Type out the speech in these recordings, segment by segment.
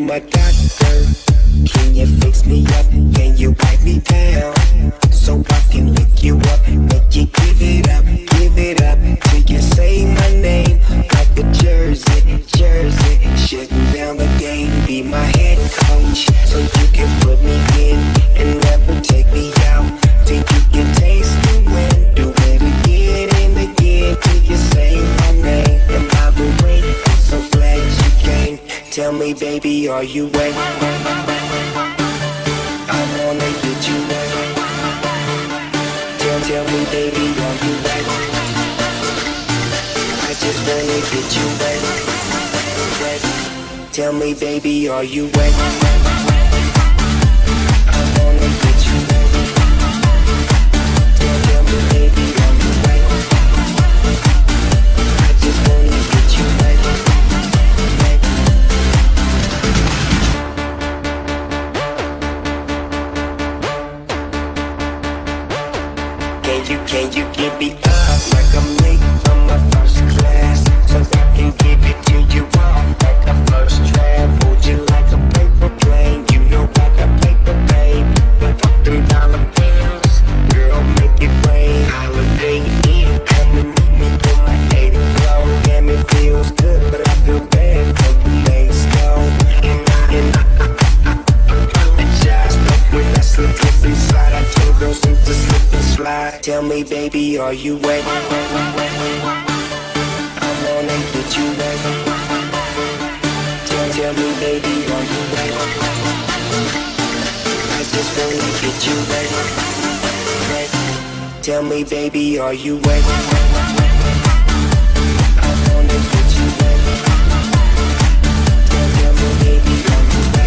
my doctor? Can you fix me up? Can you wipe me down? So I can lick you up, make you give it up till you say my name like a jersey, shutting down the game. Be my head coach, so you can put me in and never take me out. Think you can taste the win, do it again and again till you say my name. And by the way, I'm so glad you came. Tell me, baby, are you wet? I wanna get you wet. Tell me, baby, are you wet? I just wanna get you wet. Tell me, baby, are you wet? I wanna get you wet. Tell me, baby, are you wet? I just wanna get you wet. Can you give me up like I'm late from my first class? So I can give it to you all like a first draft. Hold you like a paper plane. You know I got paper, babe. But fuck them dollar bills, girl, make it rain. Holiday Inn, come and meet me on my 80th floor. Damn, it feels good, but I feel bad for the next go. And I apologize, but when I slip inside, I told girls to slip and slide. Tell me, baby, are you wet? I wanna get you wet. Tell me, baby, are you wet? I just wanna get you wet. Tell me, baby, are you wet? I wanna get you wet. Tell me, baby, are you wet?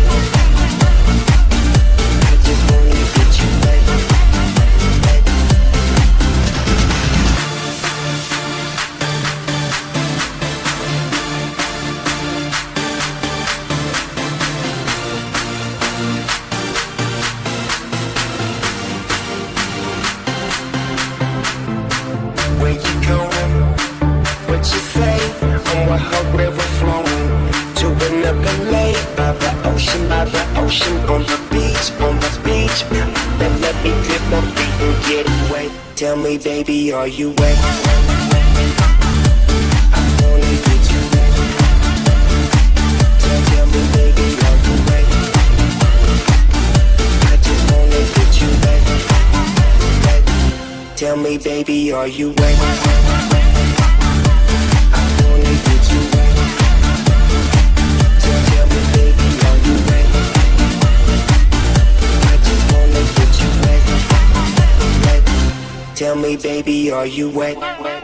I just wanna get you wet. Where you going? What you say? I'm with her river flowing to another lake by the ocean, on the beach. Then let me dip my feet and get wet. Tell me, baby, are you wet? I wanna get you wet. Tell me, baby, are you wet? I just wanna get you wet. Tell me, baby, are you wet? I wanna get you wet. Tell me, baby, are you wet? I just wanna get you wet. Tell me, baby, are you wet?